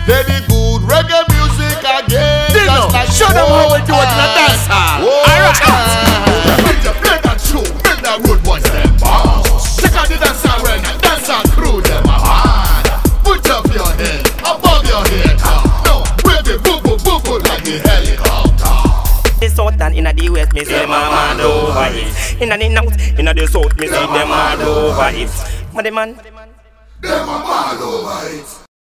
They the good reggae music again. Dino, show them how we do it in a dance hall. Play that show, make that road boys them bounce. Check out the dance hall when the dance hall crew them a hard. Put up your head, above your head. No, wave it, boo boo boo boo like the helicopter. The south and inna the west, me see them all mad over it. Inna the north, inna the south, me see them all over it. But the man, them a mad over it.